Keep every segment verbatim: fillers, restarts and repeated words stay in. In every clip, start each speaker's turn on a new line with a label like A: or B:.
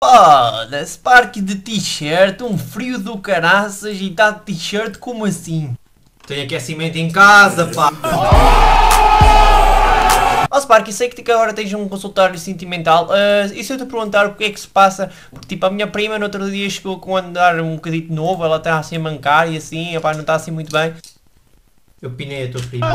A: Foda-se, Sparky de t-shirt, um frio do caraças e tá de t-shirt como assim? Tenho aquecimento em casa, pá! Ó oh, Sparky, sei que agora tens um consultório sentimental, uh, e se eu te perguntar o que é que se passa, porque tipo a minha prima no outro dia chegou com um andar um bocadito novo, ela está assim a mancar e assim, epá, não está assim muito bem. Eu pinei a tua prima.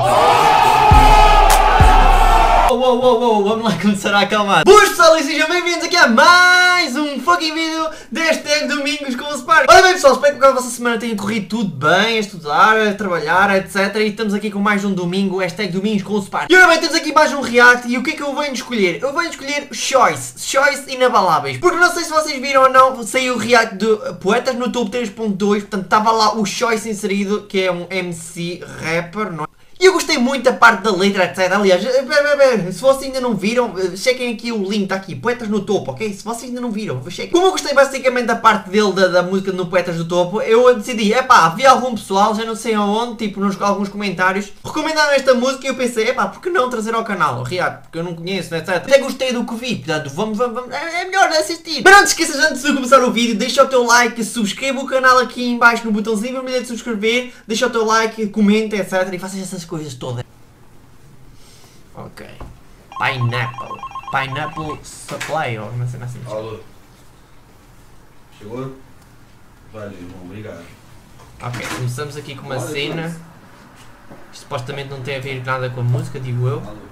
A: Uou, uou, uou, uou, vamos lá começar a acalmar. Boas pessoal e sejam bem-vindos aqui a mais um fucking vídeo de hashtag Domingos com o Sparky. Ora bem pessoal, espero que a vossa semana tenha corrido tudo bem, a estudar, a trabalhar, etcétera. E estamos aqui com mais um domingo, hashtag Domingos com o Sparky. E ora bem, temos aqui mais um react e o que é que eu venho escolher? Eu venho escolher Choice, Choice inabaláveis. Porque não sei se vocês viram ou não, saiu o react de Poetas no Topo três ponto dois, portanto estava lá o Choice inserido, que é um M C rapper, não é? E eu gostei muito da parte da letra, etcétera. Aliás, se vocês ainda não viram, chequem aqui o link, está aqui, Poetas no Topo, ok? Se vocês ainda não viram, chequem. Como eu gostei basicamente da parte dele, da, da música no Poetas do Topo, eu decidi, epá, havia algum pessoal, já não sei aonde, tipo, nos alguns comentários, recomendaram esta música e eu pensei, epá, por que não trazer ao canal, o react, porque eu não conheço, etcétera. Até gostei do que vi, portanto, vamos, vamos, vamos, é melhor assistir. Mas não te esqueças, antes de começar o vídeo, deixa o teu like, subscreva o canal aqui em baixo no botãozinho vermelho de subscrever, deixa o teu like, comenta, etcétera. E faças essas coisas todas. Ok. Pineapple. Pineapple Supply, ou não sei assim.
B: Alô. Chegou? Valeu, irmão, obrigado.
A: Ok, começamos aqui com uma Alô, cena. Depois. Supostamente não tem a ver nada com a música, digo eu.
B: Alô.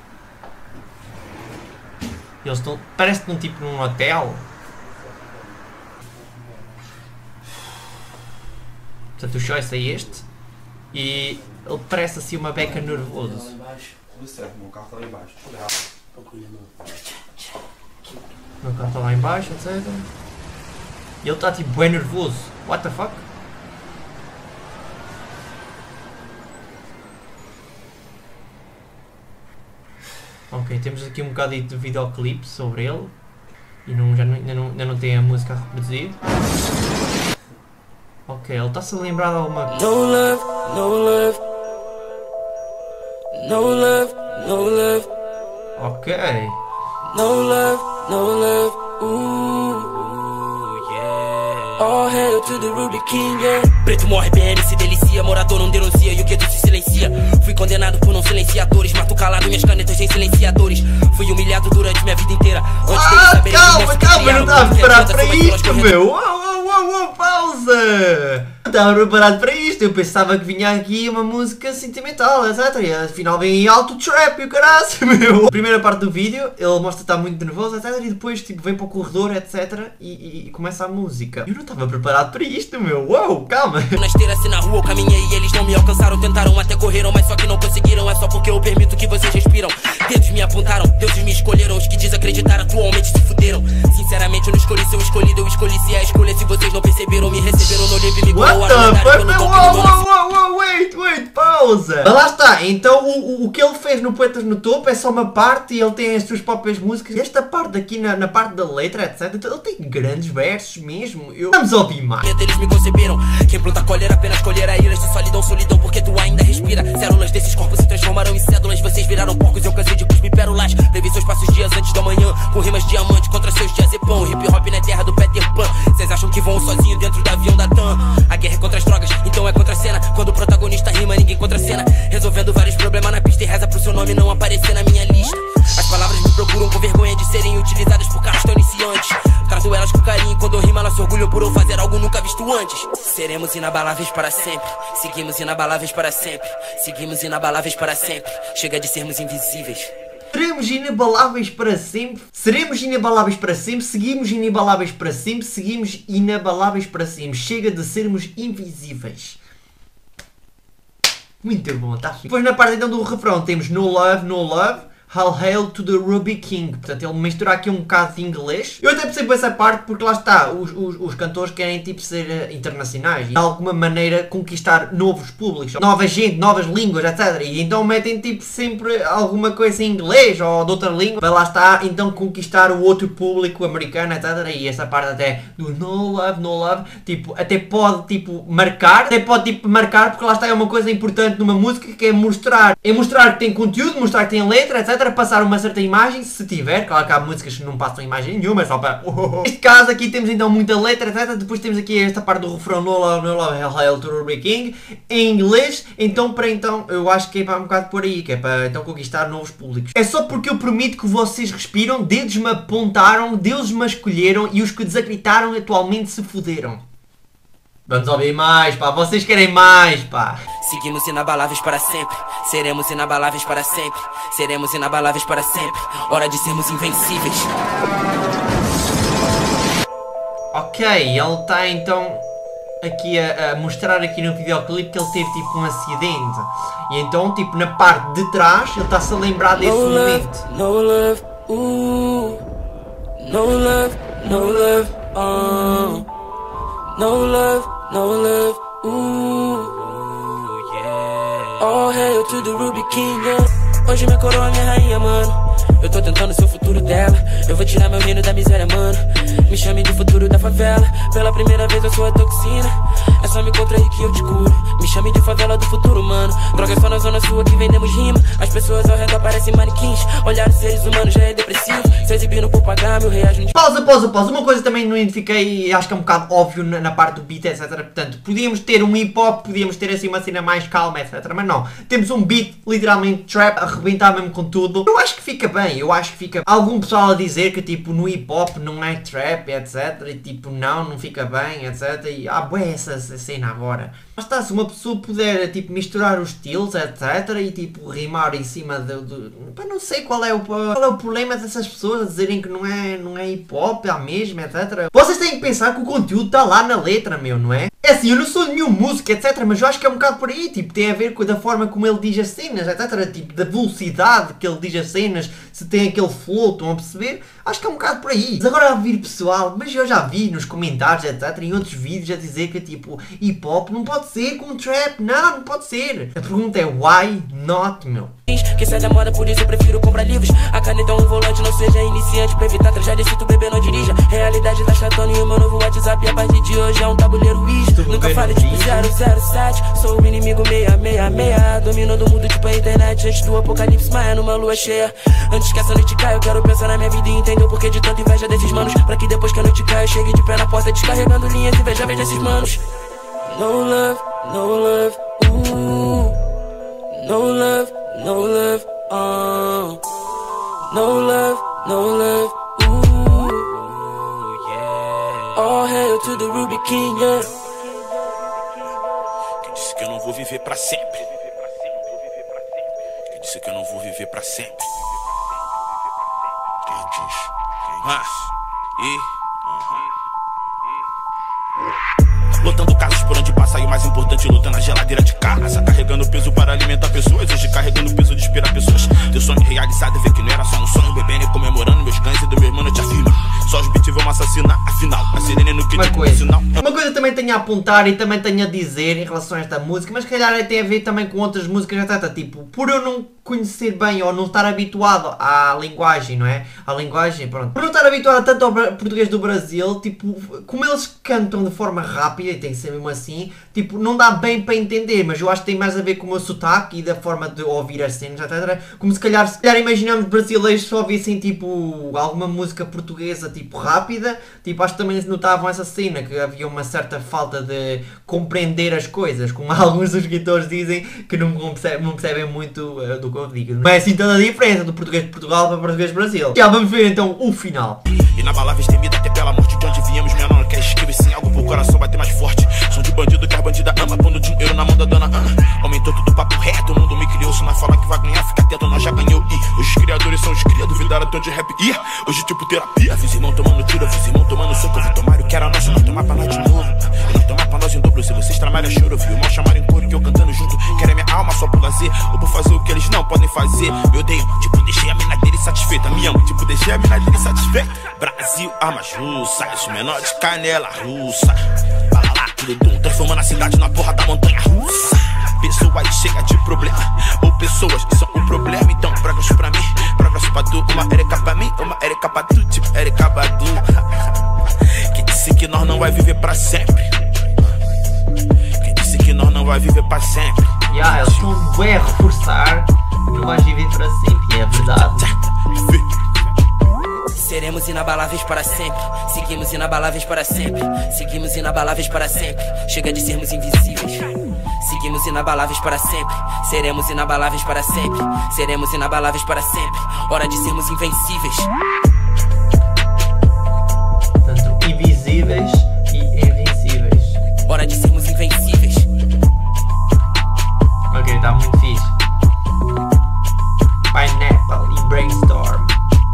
A: Eles estão. Parece que num tipo num hotel. Portanto, o choice é este. E ele parece assim uma beca nervoso.
B: Tudo certo, meu carro está lá embaixo.
A: Meu carro está lá embaixo, etcétera. E ele está tipo bem nervoso. What the fuck? Ok, temos aqui um bocado de videoclipe sobre ele. E não, já não, ainda, não, ainda não tem a música a reproduzir. Ok, ele está-se a lembrar de alguma coisa.
C: No love, no love. No love, no love.
A: Ok.
C: No love, no love. Ooh, yeah. All hail to the Ruby King, yeah. Preto morre, B N se delicia. Morador não denuncia e o gueto se silencia. Fui condenado por não silenciadores. Mato calado, minhas canetas em silenciadores. Fui humilhado durante minha vida inteira.
A: Ah, calma, calma, eu não estava preparado para isto, meu. Uou, uou, uou, uou, pausa. Não estava preparado para isto, eu pensava que vinha aqui uma música sentimental, etcétera. E afinal vem em alto trap e o caraço, meu. A primeira parte do vídeo, ele mostra que está muito nervoso, etcétera. E depois tipo, vem para o corredor, etcétera. E, e, e começa a música. Eu não estava preparado para isto, meu. Uou, calma.
C: Na esteira, assim na rua eu caminhei e eles não me alcançaram. Tentaram até correram, mas só que não conseguiram. É só porque eu permito que vocês respiram. Dedos me apontaram, deuses me escolheram. Os que desacreditaram atualmente se fuderam. Sinceramente eu não escolhi ser o escolhido. Eu escolhi se é a escolha. Se vocês não perceberam, me receberam no livro e me
A: What the fuck? Uou, uou, uou, uou, wait, wait, pausa! Mas lá está, então o, o, o que ele fez no Poetas no Topo é só uma parte e ele tem as suas próprias músicas. Esta parte aqui na, na parte da letra, etcétera. Então ele tem grandes versos mesmo. Eu... Vamos ouvir mais.
C: Eles me conceberam. Quem planta colher apenas colherá ilhas de solidão, solidão, porque tu ainda respira. Células desses corpos se transformaram em cédulas. Vocês viraram porcos, eu cansei de cuspir pérolas. Previ seus passos dias antes do amanhã, com rimas diamante contra seus diazepão. Hip hop na terra do Peter Pan. Vocês acham que vão sozinho dentro do avião da TAM? A guerra é contra as drogas, então é contra a cena. Quando o protagonista rima, ninguém contra a cena. Resolvendo vários problemas na pista e reza pro seu nome não aparecer na minha lista. As palavras me procuram com vergonha de serem utilizadas por caras tão iniciantes. Trato elas com carinho, quando eu rimo elas se orgulham por eu fazer algo nunca visto antes. Seremos inabaláveis para sempre. Seguimos inabaláveis para sempre. Seguimos inabaláveis para sempre. Chega de sermos invisíveis.
A: Seremos inabaláveis para sempre. Seremos inabaláveis para sempre. Seguimos inabaláveis para sempre. Seguimos inabaláveis para sempre. Chega de sermos invisíveis. Muito bom, tá fixe. Depois na parte então do refrão temos No Love, No Love. All hail to the Ruby King. Portanto, ele mistura aqui um bocado de inglês. Eu até percebo essa parte porque lá está, os, os, os cantores querem tipo ser uh, internacionais e de alguma maneira conquistar novos públicos, nova gente, novas línguas, etcétera. E então metem tipo sempre alguma coisa em inglês ou de outra língua para lá está, então conquistar o outro público americano, etcétera. E essa parte até do No Love, No Love, tipo, até pode tipo marcar, até pode tipo marcar porque lá está é uma coisa importante numa música que é mostrar, é mostrar que tem conteúdo, mostrar que tem letra, etcétera. etcétera. Passar uma certa imagem, se tiver, claro que há músicas que não passam imagem nenhuma, é só para... Neste caso aqui temos então muita letra, etcétera. Depois temos aqui esta parte do refrão No Love, No Love, Hell, Hell to Ruby King, em inglês. Então para então, eu acho que é para um bocado por aí, que é para então conquistar novos públicos. É só porque eu permito que vocês respiram, dedos me apontaram, deuses me escolheram e os que desacreditaram atualmente se fuderam. Vamos ouvir mais, pá, vocês querem mais, pá.
C: Seguimos inabaláveis para sempre, seremos inabaláveis para sempre, seremos inabaláveis para sempre, hora de sermos invencíveis.
A: Ok, ele está então aqui a, a mostrar aqui no videoclipe que ele teve tipo um acidente. E então tipo na parte de trás ele está-se a lembrar desse
C: no
A: momento.
C: Love, no love, uh, no love, no love, uh, no love, no love, uh, yeah. All hail to the Ruby King, yeah. Hoje minha coroa, minha rainha, mano. Eu tô tentando ser o futuro dela. Eu vou tirar meu reino da miséria, mano. Me chame de futuro da favela. Pela primeira vez eu sou a toxina. É só me contrair que eu te curo. Me chame de favela do futuro, mano. Droga só na zona sul que vendemos rima. As pessoas ao redor parecem manequins. Olhar os seres humanos já é depressivo. Se exibindo por pagar mil reais no...
A: Pausa, pausa, pausa. Uma coisa também não identifiquei e acho que é um bocado óbvio na, na parte do beat, etcétera. Portanto, podíamos ter um hip hop, podíamos ter assim uma cena mais calma, etcétera. Mas não. Temos um beat, literalmente trap, a arrebentar mesmo com tudo. Eu acho que fica bem. Eu acho que fica... Algum pessoal a dizer que tipo no hip hop não é trap, etcétera. E tipo não, não fica bem, etcétera. E ah, bué essa, essa cena agora. Mas está, se uma pessoa puder tipo misturar os estilos, etcétera. E tipo rimar em cima do... do... Pá, não sei qual é, o, qual é o problema dessas pessoas a dizerem que não é, não é hip hop, é a mesma, etcétera. Vocês têm que pensar que o conteúdo está lá na letra, meu, não é? É assim, eu não sou nenhum músico, etcétera. Mas eu acho que é um bocado por aí, tipo, tem a ver com a forma como ele diz as cenas, etcétera. Tipo, da velocidade que ele diz as cenas, se tem aquele flow, estão a perceber? Acho que é um bocado por aí. Mas agora a vir pessoal, mas eu já vi nos comentários, etcétera, em outros vídeos a dizer que tipo, hip hop não pode ser com trap, não, não pode ser. A pergunta é why not, meu?
C: Que sai da moda, por isso eu prefiro comprar livros. A caneta é um volante, não seja iniciante. Pra evitar tragédia, se tu beber não dirija. Realidade tá chatando e o meu novo WhatsApp a partir de hoje é um tabuleiro Ouija. Nunca falei tipo zero zero sete. Sou o inimigo seis seis seis. Dominando o mundo tipo a internet. Antes do apocalipse, maia numa lua cheia. Antes que essa noite caia, eu quero pensar na minha vida e entender o porquê de tanta inveja desses manos. Pra que depois que a noite caia, eu chegue de pé na porta descarregando linhas invejáveis desses manos. No love, no love, uh, no love, no love, uh, no love, no love, ooh, yeah. All hail to the Ruby King, yeah.
D: Quem disse que eu não vou viver pra sempre? Quem disse que eu não vou viver pra sempre? Quem disse? Ah, e... Lotando casas por onde passa e o mais importante, lutando na geladeira de casa. Carregando peso para alimentar pessoas, hoje carregando peso de inspirar pessoas. Teu sonho realizado, ver que não era só um sonho. Bebendo e comemorando meus cães e do meu irmão eu te afirmo. Só os beats vão me assassinar, afinal a sirene no kit com sinal.
A: Uma coisa também tenho a apontar e também tenho a dizer em relação a esta música, mas se calhar tem a ver também com outras músicas, etcétera. Tipo, por eu não conhecer bem ou não estar habituado à linguagem, não é? À linguagem, pronto. Por não estar habituado tanto ao português do Brasil, tipo, como eles cantam de forma rápida, e tem que ser mesmo assim, tipo, não dá bem para entender, mas eu acho que tem mais a ver com o meu sotaque e da forma de ouvir as cenas, etcétera. Como se calhar, se calhar imaginamos brasileiros só ouvissem, tipo, alguma música portuguesa, tipo, rápida, tipo, acho que também notavam essa cena, que havia uma certa falta de compreender as coisas, como alguns dos escritores dizem que não percebem, não percebem muito uh, do que eu digo. Não é assim toda a diferença do português de Portugal para o português do Brasil. Já vamos ver então o final.
D: Inabaláveis temida até pela morte de onde viemos, minha não quer esquiva e sem algo pro coração bater mais forte. Som de bandido que a bandida ama, pondo dinheiro na mão da dona Ana. Aumentou tudo papo reto, o mundo me criou, se nós falar que vai ganhar, fica atento, nós já ganhou. E hoje os criadores são os cria, duvidaram tanto de rap. E hoje tipo terapia, fiz irmão tomando tiro, fiz irmão tomando soco, eu vi tomar o que era nosso, nós tomar pra nós de novo. E nós tomar pra nós em dobro, se vocês trabalham choro, eu vi o irmão chamar em coro que eu cantando junto. Querem minha alma só por lazer, ou por fazer o que eles não podem fazer. Eu odeio, tipo, deixei a mina dele satisfeita, me amo, tipo, deixei a mina dele satisfeita. Brasil, armas russas, esse menor de canela russa. Balalá, tudo dum, transformando a cidade na porra da montanha russa. Pessoas chega de problema, ou pessoas que são um problema. Então, progresso pra mim, progresso pra tu. Uma ereca pra mim, uma ereca pra tu, tipo, ereca badu. Quem disse que nós não vai viver pra sempre? Quem disse que nós não vai viver pra sempre?
A: Yeah, eles estão bem a reforçar Não vais viver para sempre, é verdade.
C: Seremos inabaláveis para sempre. Seguimos inabaláveis para sempre. Seguimos inabaláveis para sempre. Chega de sermos invisíveis. Seguimos inabaláveis para sempre. Seremos inabaláveis para sempre. Seremos inabaláveis para sempre. Hora de sermos invencíveis.
A: Tanto invisíveis e invencíveis.
C: Hora de sermos invencíveis.
A: Ok, está muito fixe. Pineapple e Brainstorm.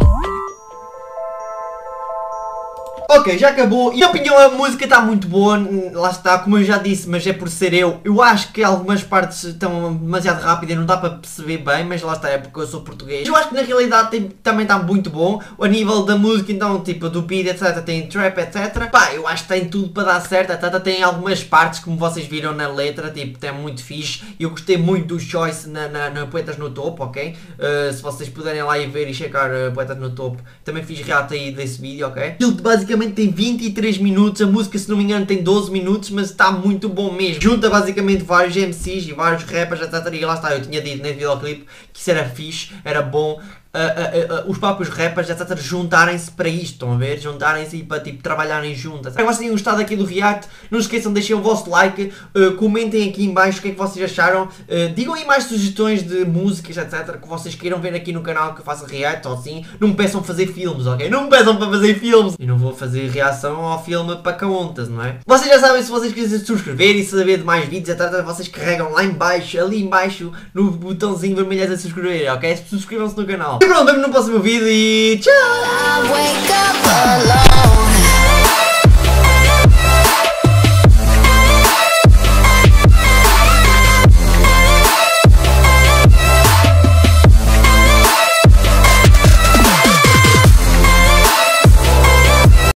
A: Ok, já acabou. E na opinião a música está muito boa. Lá está, como eu já disse, mas é por ser eu. Eu acho que algumas partes estão demasiado rápidas e não dá para perceber bem, mas lá está, é porque eu sou português. Eu acho que na realidade tem, também está muito bom. A nível da música, então, tipo, do beat, etcétera, tem trap, etcétera. Pá, eu acho que tem tudo para dar certo, etcétera. Tem algumas partes, como vocês viram na letra, tipo, tem muito fixe. Eu gostei muito do Choice na, na, na Poetas no Topo, ok? Uh, se vocês puderem lá ir ver e checar uh, Poetas no Topo, também fiz react aí desse vídeo, ok? Ele basicamente tem vinte e três minutos, a música, se não me engano, tem doze minutos, mas está muito bom mesmo. Junta basicamente vários M Cs e vários rappers, etcétera. E lá está, eu tinha dito nesse videoclipe que isso era fixe, era bom. Uh, uh, uh, os próprios rappers, etcétera, juntarem-se para isto, estão a ver? Juntarem-se e para tipo trabalharem juntos. Se vocês tenham gostado aqui do react, não se esqueçam de deixar o vosso like, uh, comentem aqui em baixo o que é que vocês acharam, uh, digam aí mais sugestões de músicas, etcétera, que vocês queiram ver aqui no canal que eu faça react ou assim. Não me peçam fazer filmes, ok? Não me peçam para fazer filmes. E não vou fazer reação ao filme para caontas, não é? Vocês já sabem, se vocês quiserem subscrever e saber de mais vídeos, etcétera, vocês carregam lá em baixo, ali em baixo, no botãozinho vermelho a subscrever, ok? Subscrevam-se no canal. E pronto, vemo no próximo vídeo e tchau!